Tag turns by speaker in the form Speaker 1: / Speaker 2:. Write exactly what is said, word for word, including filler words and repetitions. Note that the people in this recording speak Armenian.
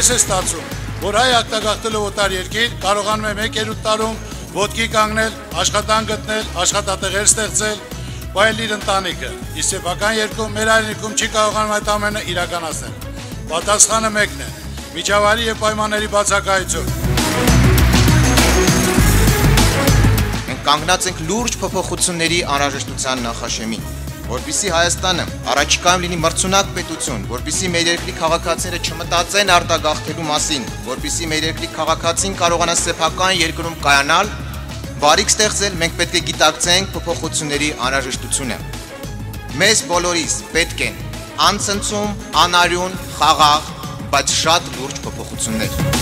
Speaker 1: Այսպես է ստացվում, որ հայ արտագաղթելով օտար երկիր կարողանում է մեկ-երեք տարում ոտքի կանգնել, աշխատանք գտնել, աշխատատեղեր ստեղծել, վայելել ընտանիքը։ Իսկ սեփական երկում մեր հայրենիքում չի կարողանում այդ ամենը իրականացնել։ Պատասխանը մեկն է՝ միջավայրի եւ պայմանների բացակայություն։
Speaker 2: Մենք կանգնած ենք լուրջ փոփոխությունների անհրաժեշտության նախաշեմին, որպեսզի Հայաստանը առաջիկայում լինի մրցունակ պետություն, որպեսզի մեր երկրի քաղաքացիները չմտածեն արտագաղթելու մասին, որպեսզի մեր երկրի քաղաքացին կարողանա սեփական երկրում կայանալ, բարիք ստեղծել, մենք պետք է գիտակցենք փոփոխությունների անհրաժեշտությունը։ Մեզ բոլորիս պետք են անցնցում, անարյուն, խաղաղ, բայց շատ լուրջ փոփոխություններ։